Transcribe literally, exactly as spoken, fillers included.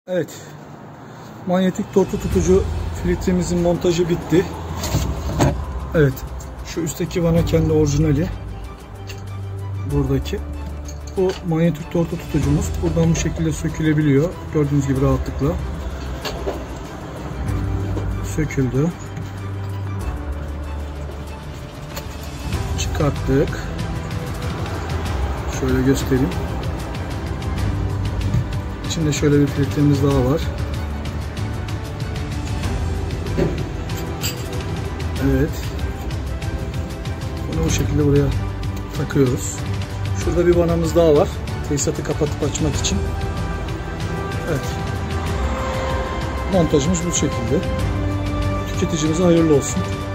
Evet, manyetik tortu tutucu filtremizin montajı bitti. Evet, şu üstteki vana kendi orijinali. Buradaki. Bu manyetik tortu tutucumuz. Buradan bu şekilde sökülebiliyor. Gördüğünüz gibi rahatlıkla. Söküldü. Çıkarttık. Şöyle göstereyim. İçinde şöyle bir filtremiz daha var. Evet. Bunu bu şekilde buraya takıyoruz. Şurada bir vanamız daha var. Tesisatı kapatıp açmak için. Evet. Montajımız bu şekilde. Tüketicimize hayırlı olsun.